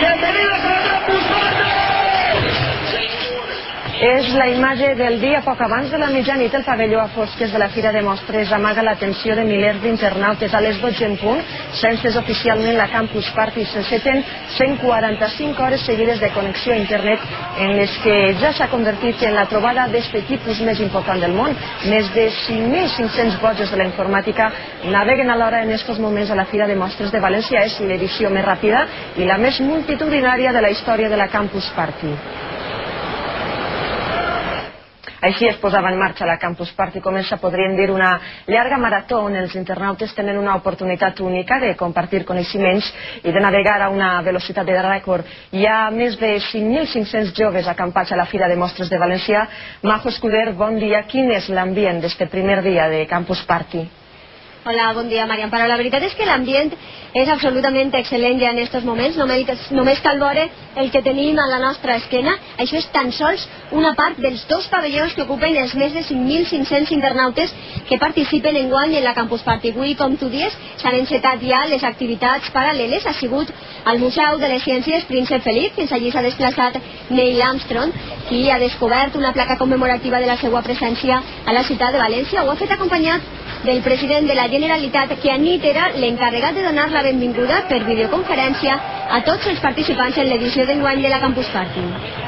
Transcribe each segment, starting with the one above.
Bienvenidos a la Campus Party! És la imatge del dia poc abans de la mitjanit. El pavelló a fosques de la Fira de Mostres amaga l'atenció de milers d'internautes. A les 12 en punt s'ha encès oficialment la Campus Party. S'enceten 145 hores seguides de connexió a internet en les que ja s'ha convertit en la trobada d'este tipus més important del món. Més de 5.500 bojos de la informàtica naveguen alhora en estos moments a la Fira de Mostres de València. És l'edició més ràpida i la més multitudinària de la història de la Campus Party. Així es posava en marxa la Campus Party. Comença, podríem dir, una llarga marató on els internautes tenen una oportunitat única de compartir coneixements i de navegar a una velocitat de rècord. Hi ha més de 5.500 joves acampats a la Fira de Mostres de València. Majo Escuder, bon dia. Quin és l'ambient d'este primer dia de Campus Party? Hola, bon dia, Marian Parra. La veritat és que l'ambient és absolutament excel·lent ja en aquests moments. Només cal veure el que tenim a la nostra esquena. Això és tan sols una part dels dos pavellons que ocupen els més de 5.500 internautes que participen enguany en la Campus Party. Avui, com tu dius, s'han encetat ja les activitats paral·leles. Ha sigut al Museu de les Ciències Príncep Felip. Fins allí s'ha desplaçat Neil Armstrong, qui ha descobert una placa commemorativa de la seva presència a la ciutat de València. Ho ha fet acompanyat del president de la Generalitat, que anit era l'encarregat de donar la benvinguda per videoconferència a tots els participants en l'edició d'enguany de la Campus Party.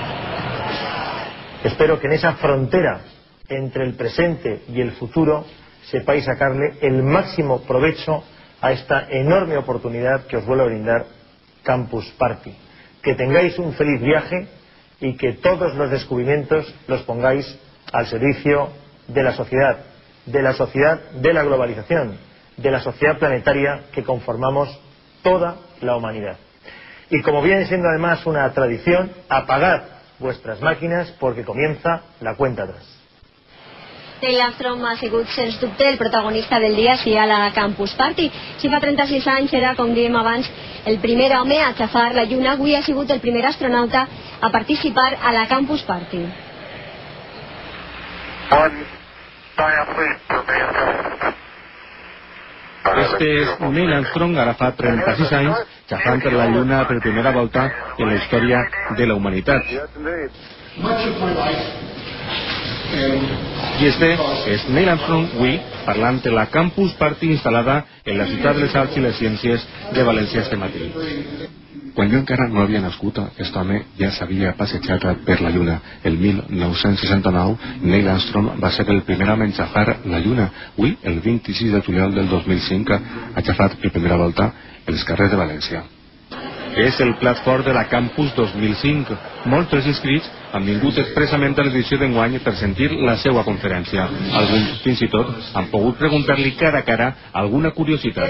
Espero que en esa frontera entre el presente y el futuro sepáis sacarle el máximo provecho a esta enorme oportunidad que os vuelve a brindar Campus Party. Que tengáis un feliz viaje y que todos los descubrimientos los pongáis al servicio de la sociedad de la globalización, de la sociedad planetaria que conformamos toda la humanidad. Y como viene siendo además una tradición, apagad vuestras máquinas porque comienza la cuenta atrás. Neil Armstrong ha sigut, sens dubte, el protagonista del dia sí a la Campus Party. Si fa 36 anys era, com dèiem abans, el primer home a xafar la lluna, avui ha sigut el primer astronauta a participar a la Campus Party. Este és Neil Armstrong, ara fa 36 anys, xafant per la lluna per primera volta en la història de la humanitat. I este és Neil Armstrong avui parlant de la Campus Party instal·lada en la ciutat de les Arts i les Ciències de València este matí. Quan jo encara no havia nascut, aquest home ja s'havia passejat per la Lluna. El 1969, Neil Armstrong va ser el primer home en xafar la Lluna. Avui, el 26 de juliol del 2005, ha xafat per primera volta els carrers de València. És el plat fort de la Campus 2005. Molts dels inscrits han vingut expressament a l'edició d'enguany per sentir la seva conferència. Alguns, fins i tot, han pogut preguntar-li cara a cara alguna curiositat.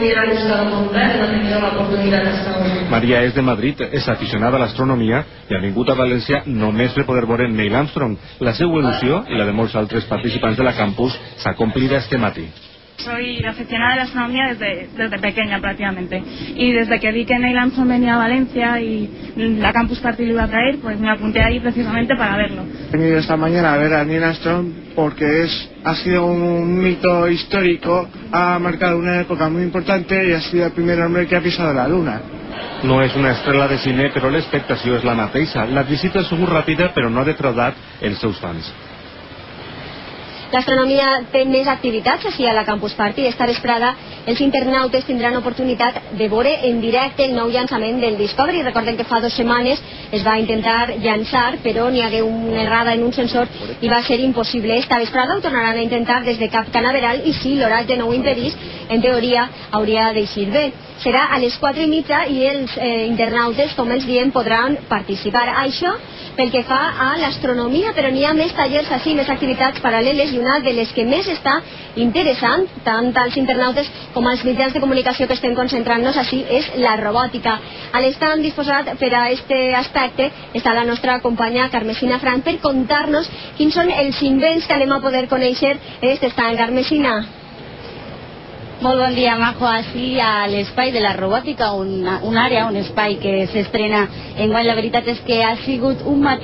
Maria és de Madrid, és aficionada a l'astronomia i ha vingut a València només per poder veure Neil Armstrong. La seva il·lusió i la de molts altres participants de la campus s'ha complida este matí. Soy aficionada a la astronomía desde pequeña prácticamente, y desde que vi que Neil Armstrong venía a Valencia y la Campus Party lo iba a traer, pues me apunté ahí precisamente para verlo. He venido esta mañana a ver a Neil Armstrong porque ha sido un mito histórico, ha marcado una época muy importante y ha sido el primer hombre que ha pisado la Luna. No és una estrella de cine, però l'expectació és la mateixa. La visita ha sigut ràpida, però no ha defraudat els seus fans. L'astronomia té més activitats així a la Campus Party. Esta vesprada els internautes tindran oportunitat de veure en directe el nou llançament del Discovery. Recordem que fa 2 setmanes es va intentar llançar, però n'hi hagué una errada en un sensor i va ser impossible. Esta vesprada ho tornaran a intentar des de Cap Canaveral i si l'horatge no ho impedís, en teoria hauria d'eixir bé. Serà a les 4:30 i els internautes, com els diem, podran participar. Això pel que fa a l'astronomia, però n'hi ha més tallers així, més activitats paral·leles, i una de les que més està interessant, tant als internautes com als mitjans de comunicació que estem concentrant-nos així, és la robòtica. A l'estant disposat per a aquest aspecte està la nostra companya Carmesina Frank per contar-nos quins són els invents que anem a poder conèixer en aquest estant. Carmesina. Molt bon dia, Majo. Així a l'espai de la robòtica, un àrea, un espai que s'estrena enguany. La veritat és que ha sigut un matí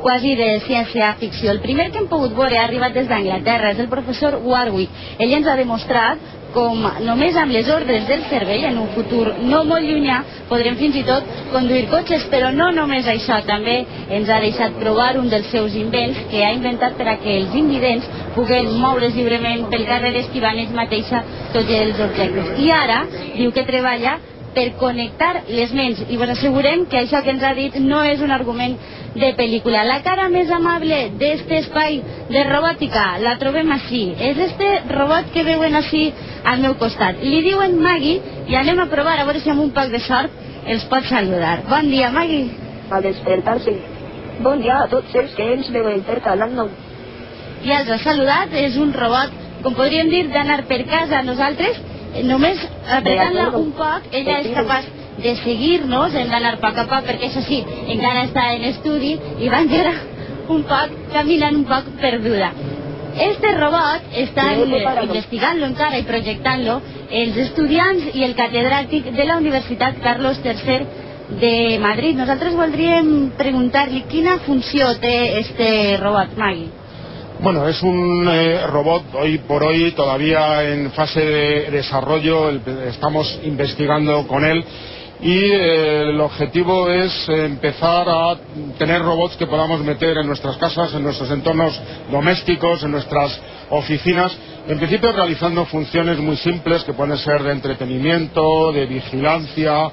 quasi de ciència-ficció. El primer que hem pogut veure ha arribat des d'Anglaterra, és el professor Warwick. Ell ens ha demostrat com només amb les ordres del cervell en un futur no molt llunyà podrem fins i tot conduir cotxes, però no només això, també ens ha deixat provar un dels seus invents que ha inventat per a que els invidents puguen moure's lliurement pel carrer esquivant ells mateixa tots els objectes. I ara diu que treballa per connectar les ments, i vos assegurem que això que ens ha dit no és un argument de pel·lícula. La cara més amable d'este espai de robòtica la trobem així. És este robot que veuen així al meu costat. Li diuen Maggie i anem a provar a veure si amb un poc de sort els pot saludar. Bon dia, Maggie. A despertar-se. Bon dia a tots els que ens veu intercalant-nos. Ja els ha saludat, és un robot, com podríem dir, d'anar per casa a nosaltres. Només apretant-la un poc, ella és capaç de seguir-nos, hem d'anar poc a poc, perquè això sí, encara està en estudi i va encara un poc, caminant un poc perduda. Este robot estan investigant-lo encara i projectant-lo els estudiants i el catedràtic de la Universitat Carlos III de Madrid. Nosaltres voldríem preguntar-li quina funció té este robot, Maggie. Bueno, es un robot hoy por hoy todavía en fase de desarrollo, estamos investigando con él y el objetivo es empezar a tener robots que podamos meter en nuestras casas, en nuestros entornos domésticos, en nuestras oficinas, en principio realizando funciones muy simples que pueden ser de entretenimiento, de vigilancia,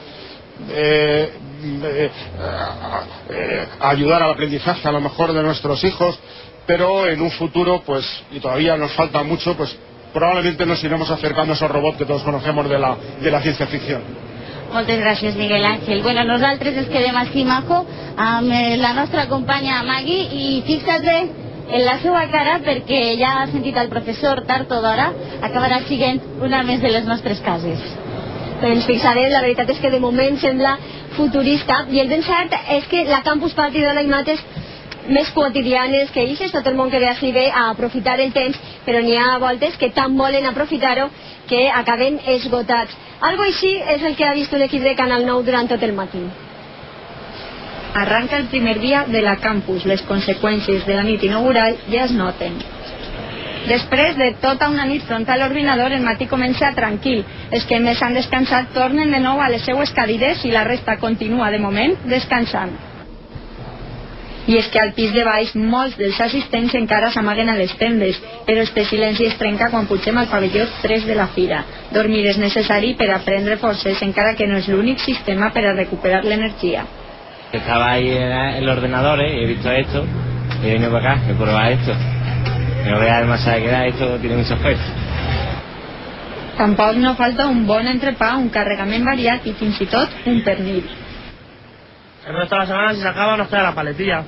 ayudar al aprendizaje a lo mejor de nuestros hijos, pero en un futuro, pues, y todavía nos falta mucho, pues probablemente nos iremos acercando a esos robots que todos conocemos de la ciencia ficción. Moltes gràcies, Miguel Ángel. Bueno, nosaltres ens quedem així, Majo, amb la nostra companya Maggie, i fixa't bé en la seva cara, perquè ja ha sentit el professor tard o d'hora, acabarà sent una més de les nostres cases. Ens fixarem, la veritat és que de moment sembla futurista, i el ben cert és que la Campus Party dona imatges més quotidianes que ixes, tot el món que ve així bé a aprofitar el temps, però n'hi ha voltes que tant volen aprofitar-ho que acaben esgotats. Algo així és el que ha vist l'equip de Canal 9 durant tot el matí. Arranca el primer dia de la campus, les conseqüències de la nit inaugural ja es noten. Després de tota una nit front a l'ordinador, el matí comença tranquil. Els que més han descansat tornen de nou a les seues cadires i la resta continua, de moment, descansant. I és que al pis de baix molts dels assistents encara s'amaguen a les tendes, però este silenci es trenca quan pugem al pavelló 3 de la fira. Dormir és necessari per a prendre forces, encara que no és l'únic sistema per a recuperar l'energia. Estaba ahí en el ordenador y he visto esto, y he venido para acá, he probado esto. No veas demasiado que da, esto tiene mucha fuerza. Tampoc no falta un bon entrepà, un carregament variat i fins i tot un pernil. El resto de la semana, si se acaba, nos queda la paletilla.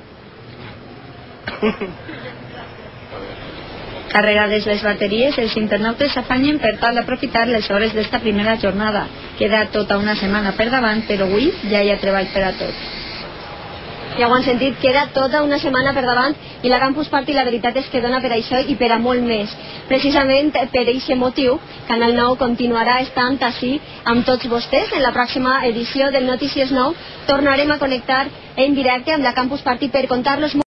Carregades les bateries, els internautes s'afanyen per tal d'aprofitar les hores d'esta primera jornada. Queda tota una setmana per davant, però avui ja hi ha treball per a tots. Ja ho han sentit, queda tota una setmana per davant i la Campus Party la veritat és que dona per això i per a molt més. Precisament per aquest motiu, Canal 9 continuarà estant així amb tots vostès. En la pròxima edició del Notícies 9 tornarem a connectar en directe amb la Campus Party per contar-los